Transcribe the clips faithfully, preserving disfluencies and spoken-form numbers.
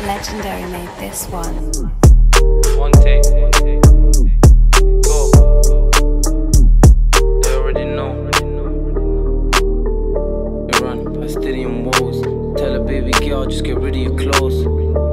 Legendary made this one. One take. Go. They already know. Iran, Palestinian woes. Tell a baby girl, just get rid of your clothes.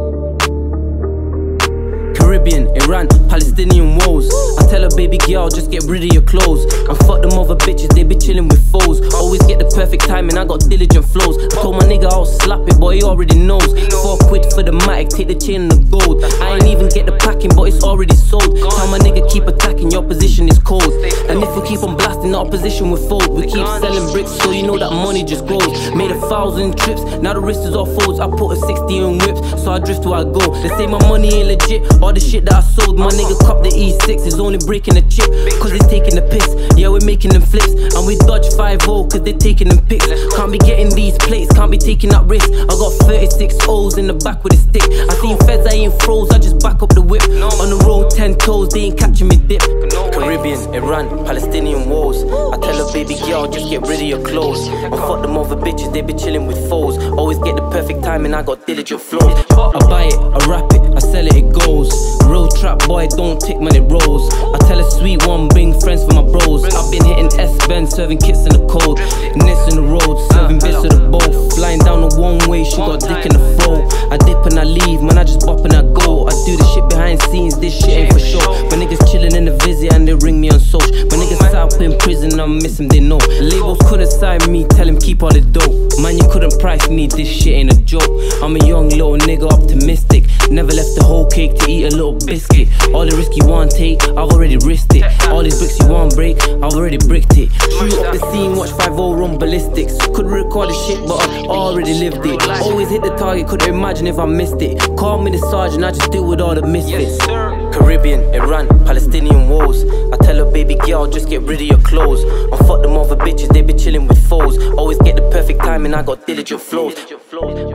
Caribbean, Iran, Palestinian woes. I tell a baby girl, just get rid of your clothes. And fuck them other bitches, they be chilling with foes. Always get the perfect timing, I got diligent flows. I told my nigga I'll slap it, but he already knows. Four quid for the mic, take the chain and the gold. I ain't even get the packing, but it's already sold. Tell my nigga keep attacking, your position is cold. And if we keep on blasting, the opposition will fold. We keep selling bricks, so you know that money just grows. Made a thousand trips, now the wrist is all folds. I put a sixty in whips, so I drift where I go. They say my money ain't legit, all the shit that I sold. My nigga cop the E six, is only breaking the chip, cause he's taking the piss. Yeah, we're making them flips, and we dodge five oh, cause they're taking them pics. Can't be getting these plates, can't be taking that risk. I got thirty-six O's in the back with a stick. I seen feds, I ain't froze, I just back up the whip. On the road, ten toes, they ain't catching me dip. Caribbean, Iran, Palestinian woes. I tell a baby girl, just get rid of your clothes. And fuck them other bitches, they be chilling with foes. Always get the perfect timing, I got diligent flows. I buy it, I wrap it, I sell it, it goes. Real trap boy, don't take money rolls. I tell a sweet one, bring friends for my bros. I've been hitting S-Ben, serving kids in the cold. Nets in the road, serving bits to the bowl. Flying down the one way, she got dick in the fro. I dip and I leave, man, I just bop and I go. I do the shit behind scenes, this shit ain't for sure. My niggas chilling in the visit and they ring me on social. My niggas out in prison, I miss them, they know. Labels couldn't sign me, tell him keep all the dope. Man, you couldn't price me, this shit ain't a joke. I'm a young little nigga, optimistic. Never left the whole cake to eat a little biscuit. All the risk you want take, I've already risked it. All these bricks you want break, I've already bricked it. Shoot up the scene, watch five oh run ballistics. Couldn't record the shit, but I already lived it. Always hit the target, couldn't imagine if I missed it. Call me the sergeant, I just deal with all the misfits. Caribbean, Iran, Palestinian woes. I tell a baby girl, just get rid of your clothes. And fuck them other bitches, they be chilling with foes. Always get the perfect timing, I got diligent flows.